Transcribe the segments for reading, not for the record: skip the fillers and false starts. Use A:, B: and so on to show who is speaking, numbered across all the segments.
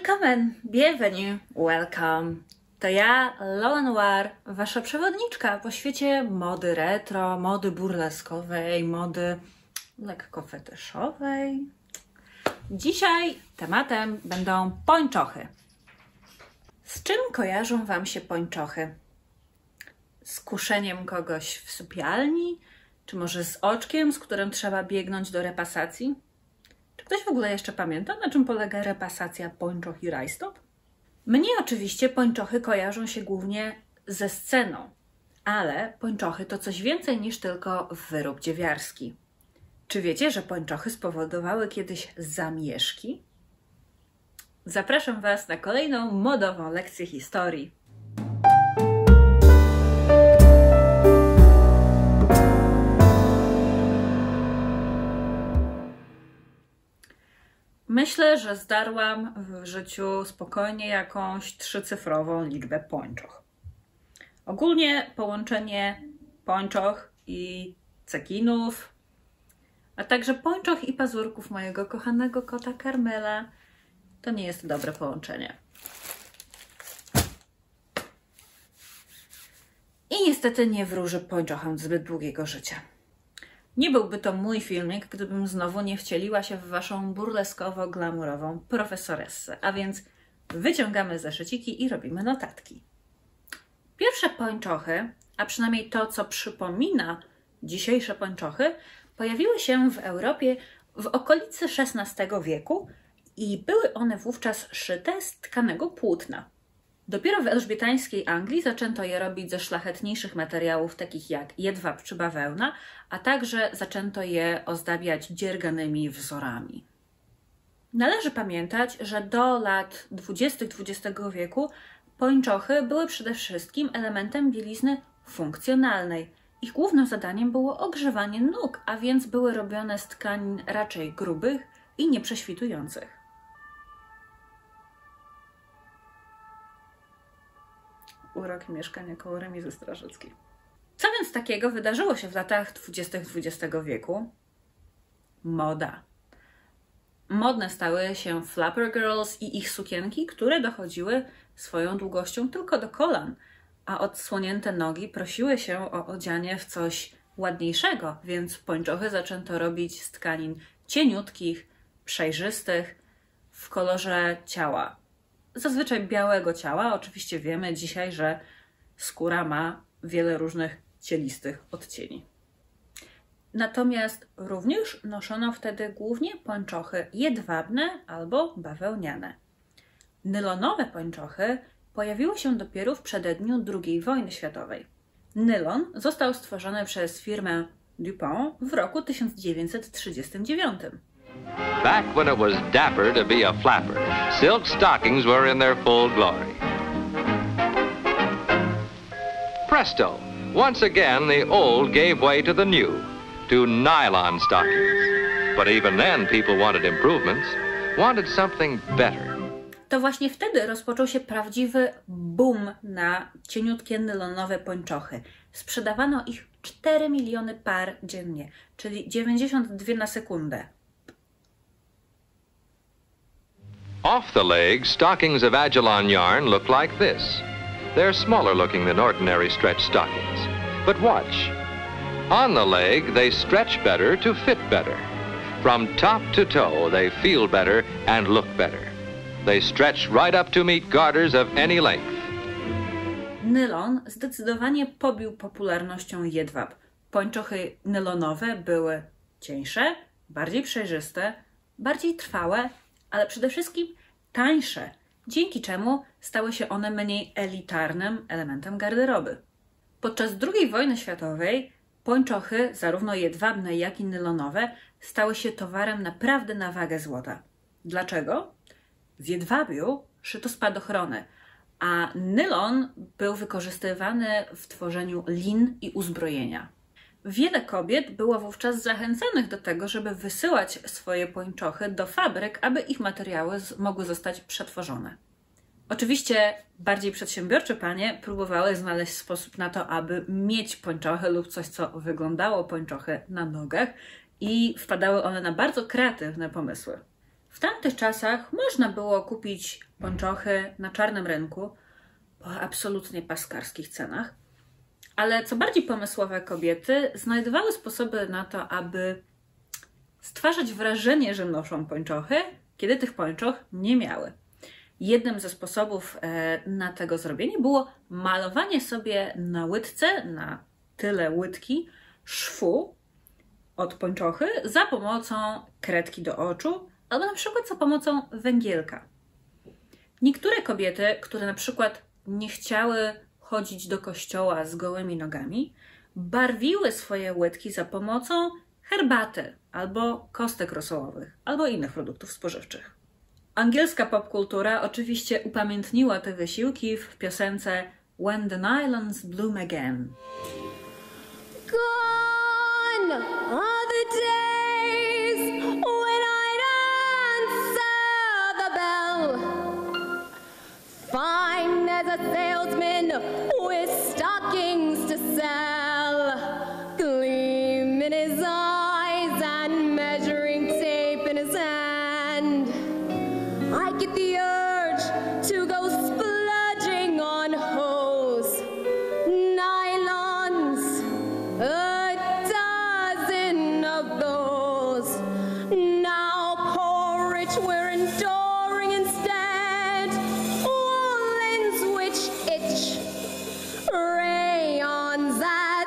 A: Willkommen, bienvenue, welcome. To ja, Lola Noir, wasza przewodniczka po świecie mody retro, mody burleskowej, mody lekko fetyszowej. Dzisiaj tematem będą pończochy. Z czym kojarzą wam się pończochy? Z kuszeniem kogoś w sypialni? Czy może z oczkiem, z którym trzeba biegnąć do repasacji? Czy ktoś w ogóle jeszcze pamięta, na czym polega repasacja pończoch i rajstop? Mnie oczywiście pończochy kojarzą się głównie ze sceną, ale pończochy to coś więcej niż tylko wyrób dziewiarski. Czy wiecie, że pończochy spowodowały kiedyś zamieszki? Zapraszam was na kolejną modową lekcję historii. Myślę, że zdarłam w życiu spokojnie jakąś 3-cyfrową liczbę pończoch. Ogólnie połączenie pończoch i cekinów, a także pończoch i pazurków mojego kochanego kota Karmela to nie jest dobre połączenie. I niestety nie wróży pończochom zbyt długiego życia. Nie byłby to mój filmik, gdybym znowu nie wcieliła się w waszą burleskowo-glamurową profesoressę, a więc wyciągamy zeszyciki i robimy notatki. Pierwsze pończochy, a przynajmniej to, co przypomina dzisiejsze pończochy, pojawiły się w Europie w okolicy XVI wieku i były one wówczas szyte z tkanego płótna. Dopiero w elżbietańskiej Anglii zaczęto je robić ze szlachetniejszych materiałów, takich jak jedwab czy bawełna, a także zaczęto je ozdabiać dzierganymi wzorami. Należy pamiętać, że do lat 20. XX wieku pończochy były przede wszystkim elementem bielizny funkcjonalnej. Ich głównym zadaniem było ogrzewanie nóg, a więc były robione z tkanin raczej grubych i nieprześwitujących. Uroki mieszkania koło remizy strażackiej. Co więc takiego wydarzyło się w latach 20. XX wieku? Moda. Modne stały się flapper girls i ich sukienki, które dochodziły swoją długością tylko do kolan, a odsłonięte nogi prosiły się o odzianie w coś ładniejszego, więc pończochy zaczęto robić z tkanin cieniutkich, przejrzystych, w kolorze ciała. Zazwyczaj białego ciała. Oczywiście wiemy dzisiaj, że skóra ma wiele różnych cielistych odcieni. Natomiast również noszono wtedy głównie pończochy jedwabne albo bawełniane. Nylonowe pończochy pojawiły się dopiero w przededniu II wojny światowej. Nylon został stworzony przez firmę DuPont w roku 1939.
B: Back when it was dapper to be a flapper, silk stockings were in their full glory. Presto! Once again the old gave way to the new, to nylon stockings. But even then people wanted improvements, wanted something better.
A: To właśnie wtedy rozpoczął się prawdziwy boom na cieniutkie nylonowe pończochy. Sprzedawano ich 4 miliony par dziennie, czyli 92 na sekundę.
B: Off the leg, stockings of Agilon yarn look like this. They're smaller looking than ordinary stretch stockings. But watch. On the leg, they stretch better to fit better. From top to toe, they feel better and look better. They stretch right up to meet garters of any length.
A: Nylon zdecydowanie pobił popularnością jedwab. Pończochy nylonowe były cieńsze, bardziej przejrzyste, bardziej trwałe, ale przede wszystkim tańsze, dzięki czemu stały się one mniej elitarnym elementem garderoby. Podczas II wojny światowej pończochy, zarówno jedwabne, jak i nylonowe, stały się towarem naprawdę na wagę złota. Dlaczego? Z jedwabiu szyto spadochrony, a nylon był wykorzystywany w tworzeniu lin i uzbrojenia. Wiele kobiet było wówczas zachęcanych do tego, żeby wysyłać swoje pończochy do fabryk, aby ich materiały mogły zostać przetworzone. Oczywiście bardziej przedsiębiorcze panie próbowały znaleźć sposób na to, aby mieć pończochy lub coś, co wyglądało pończochy na nogach i wpadały one na bardzo kreatywne pomysły. W W tamtych czasach można było kupić pończochy na czarnym rynku po absolutnie paskarskich cenach, ale co bardziej pomysłowe kobiety znajdowały sposoby na to, aby stwarzać wrażenie, że noszą pończochy, kiedy tych pończoch nie miały. Jednym ze sposobów na tego zrobienie było malowanie sobie na łydce, na tyle łydki, szwu od pończochy za pomocą kredki do oczu albo na przykład za pomocą węgielka. Niektóre kobiety, które na przykład nie chciały chodzić do kościoła z gołymi nogami, barwiły swoje łydki za pomocą herbaty albo kostek rosołowych albo innych produktów spożywczych. Angielska popkultura oczywiście upamiętniła te wysiłki w piosence When the Nylons Bloom Again.
C: Gone are the days when I'd answer the bell, fine as a salesman with stockings to sell, gleam in his eyes and measuring tape in his hand. I get the urge to go splurging on hose, nylons, a dozen of those. Now poor rich we're enduring instead woolens which itch, rayons that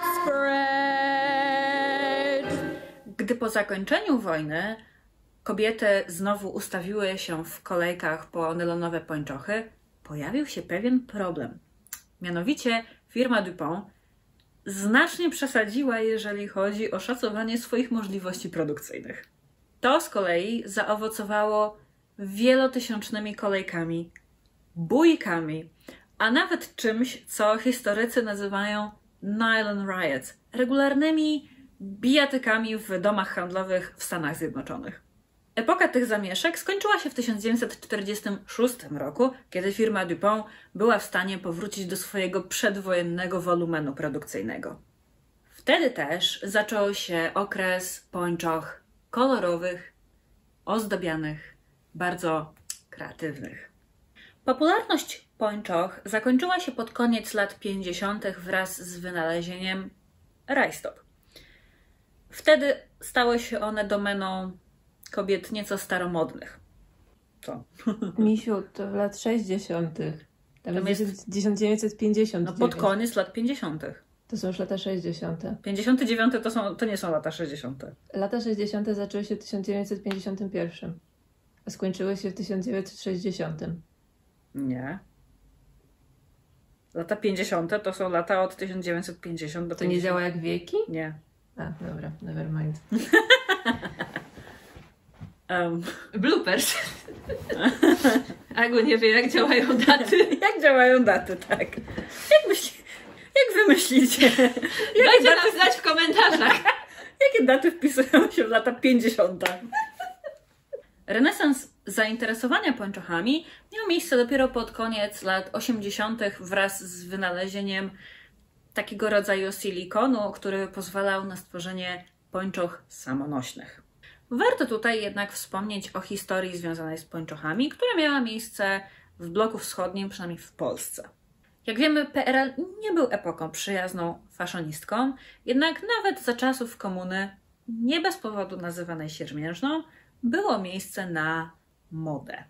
C: spread.
A: Gdy po zakończeniu wojny kobiety znowu ustawiły się w kolejkach po nylonowe pończochy, pojawił się pewien problem. Mianowicie firma DuPont znacznie przesadziła, jeżeli chodzi o szacowanie swoich możliwości produkcyjnych. To z kolei zaowocowało wielotysięcznymi kolejkami, bójkami, a nawet czymś, co historycy nazywają nylon riots, regularnymi bijatykami w domach handlowych w Stanach Zjednoczonych. Epoka tych zamieszek skończyła się w 1946 roku, kiedy firma DuPont była w stanie powrócić do swojego przedwojennego wolumenu produkcyjnego. Wtedy też zaczął się okres pończoch kolorowych, ozdabianych, bardzo kreatywnych. Popularność pończoch zakończyła się pod koniec lat 50. wraz z wynalezieniem rajstop. Wtedy stały się one domeną kobiet nieco staromodnych. Co?
D: Misiu, to w lat 60. Tam jest 1950.
A: No pod koniec lat 50.
D: To są już lata 60.
A: 59 to nie są lata 60.
D: Lata 60. zaczęły się w 1951, a skończyły się w 1960.
A: Nie. Lata 50 to są lata od 1950 do 50.
D: To nie działa jak wieki?
A: Nie.
D: A, dobra, never mind.
A: Bloopers.
D: Agu nie wie, jak działają daty.
A: Jak działają daty, tak. Jak wy myślicie?
D: Dajcie nam znać w komentarzach.
A: Jakie daty wpisują się w lata 50? Renesans zainteresowania pończochami miał miejsce dopiero pod koniec lat 80. wraz z wynalezieniem takiego rodzaju silikonu, który pozwalał na stworzenie pończoch samonośnych. Warto tutaj jednak wspomnieć o historii związanej z pończochami, która miała miejsce w bloku wschodnim, przynajmniej w Polsce. Jak wiemy, PRL nie był epoką przyjazną faszonistkom, jednak nawet za czasów komuny, nie bez powodu nazywanej siermiężną, było miejsce na modę.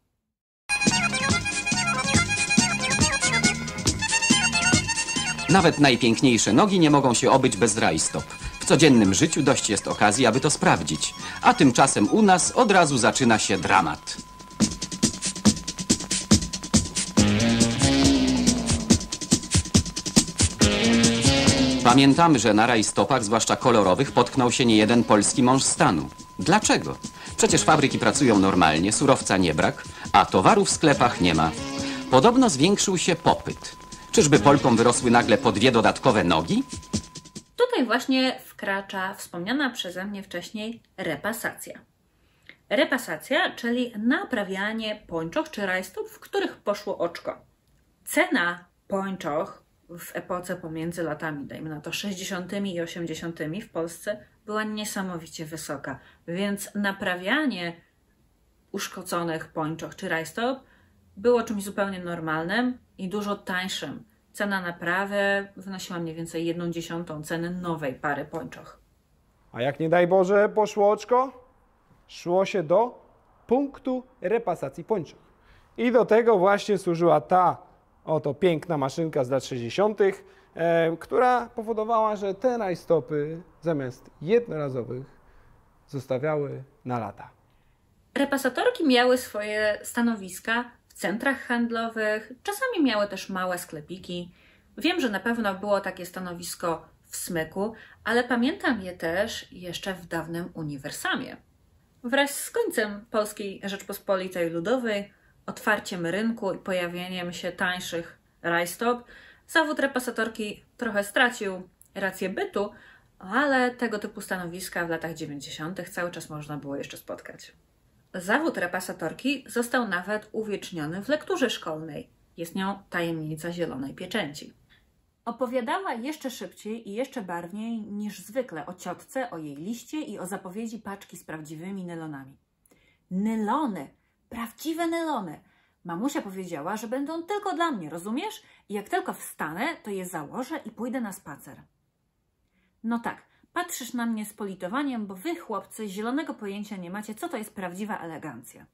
E: Nawet najpiękniejsze nogi nie mogą się obyć bez rajstop. W codziennym życiu dość jest okazji, aby to sprawdzić. A tymczasem u nas od razu zaczyna się dramat. Pamiętamy, że na rajstopach, zwłaszcza kolorowych, potknął się niejeden polski mąż stanu. Dlaczego? Przecież fabryki pracują normalnie, surowca nie brak, a towaru w sklepach nie ma. Podobno zwiększył się popyt. Czyżby Polkom wyrosły nagle po 2 dodatkowe nogi?
A: Tutaj właśnie wkracza wspomniana przeze mnie wcześniej repasacja. Repasacja, czyli naprawianie pończoch czy rajstop, w których poszło oczko. Cena pończoch w epoce pomiędzy latami, dajmy na to 60. i 80. w Polsce była niesamowicie wysoka, więc naprawianie uszkoconych pończoch czy rajstop było czymś zupełnie normalnym i dużo tańszym. Cena naprawy wynosiła mniej więcej 1/10 ceny nowej pary pończoch.
F: A jak nie daj Boże poszło oczko, szło się do punktu repasacji pończoch. I do tego właśnie służyła ta oto piękna maszynka z lat 60., która powodowała, że te rajstopy zamiast jednorazowych zostawiały na lata.
A: Repasatorki miały swoje stanowiska w centrach handlowych, czasami miały też małe sklepiki. Wiem, że na pewno było takie stanowisko w Smyku, ale pamiętam je też jeszcze w dawnym Uniwersamie. Wraz z końcem Polskiej Rzeczpospolitej Ludowej, otwarciem rynku i pojawieniem się tańszych rajstop, zawód repasatorki trochę stracił rację bytu, ale tego typu stanowiska w latach 90. cały czas można było jeszcze spotkać. Zawód repasatorki został nawet uwieczniony w lekturze szkolnej. Jest nią Tajemnica Zielonej Pieczęci. Opowiadała jeszcze szybciej i jeszcze barwniej niż zwykle o ciotce, o jej liście i o zapowiedzi paczki z prawdziwymi nylonami. Nylony! Prawdziwe nylony! Mamusia powiedziała, że będą tylko dla mnie, rozumiesz? I jak tylko wstanę, to je założę i pójdę na spacer. No tak, patrzysz na mnie z politowaniem, bo wy, chłopcy, zielonego pojęcia nie macie, co to jest prawdziwa elegancja.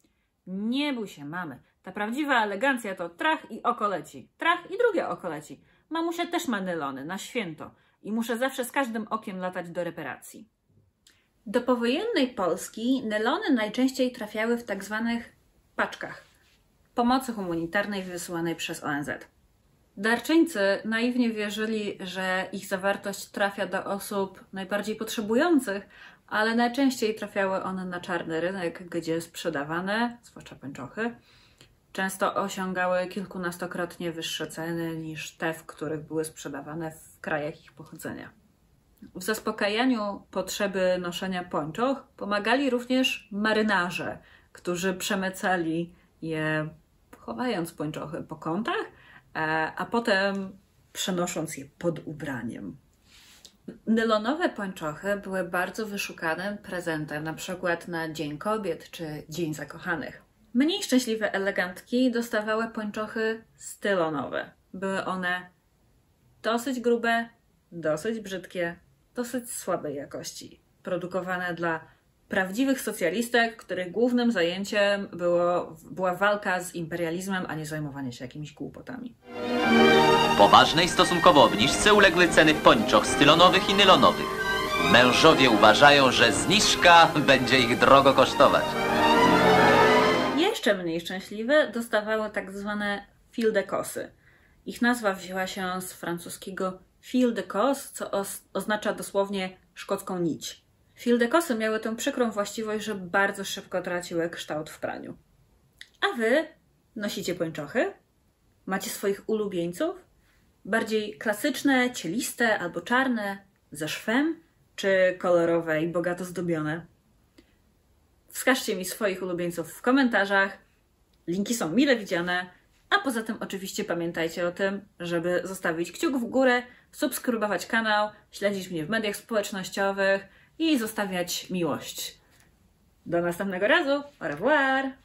A: Nie bój się, mamy. Ta prawdziwa elegancja to trach i oko leci. Trach i drugie oko leci. Mamusia też ma nylony na święto i muszę zawsze z każdym okiem latać do reparacji. Do powojennej Polski nylony najczęściej trafiały w tak zwanych paczkach pomocy humanitarnej wysyłanej przez ONZ. Darczyńcy naiwnie wierzyli, że ich zawartość trafia do osób najbardziej potrzebujących, ale najczęściej trafiały one na czarny rynek, gdzie sprzedawane, zwłaszcza pończochy, często osiągały kilkunastokrotnie wyższe ceny niż te, w których były sprzedawane w krajach ich pochodzenia. W zaspokajaniu potrzeby noszenia pończoch pomagali również marynarze, którzy przemycali je, chowając pończochy po kątach, a potem przenosząc je pod ubraniem. Nylonowe pończochy były bardzo wyszukanym prezentem, na przykład na Dzień Kobiet czy Dzień Zakochanych. Mniej szczęśliwe elegantki dostawały pończochy stylonowe. Były one dosyć grube, dosyć brzydkie, dosyć słabej jakości. Produkowane dla prawdziwych socjalistek, których głównym zajęciem była walka z imperializmem, a nie zajmowanie się jakimiś głupotami.
G: Poważnej stosunkowo obniżce uległy ceny pończoch stylonowych i nylonowych. Mężowie uważają, że zniżka będzie ich drogo kosztować.
A: Jeszcze mniej szczęśliwe dostawały tak zwane fil de cossy. Ich nazwa wzięła się z francuskiego fil de cosse, co oznacza dosłownie szkocką nić. Fil de cossy miały tę przykrą właściwość, że bardzo szybko traciły kształt w praniu. A wy nosicie pończochy? Macie swoich ulubieńców? Bardziej klasyczne, cieliste albo czarne, ze szwem, czy kolorowe i bogato zdobione? Wskażcie mi swoich ulubieńców w komentarzach. Linki są mile widziane. A poza tym oczywiście pamiętajcie o tym, żeby zostawić kciuk w górę, subskrybować kanał, śledzić mnie w mediach społecznościowych i zostawiać miłość. Do następnego razu. Au revoir!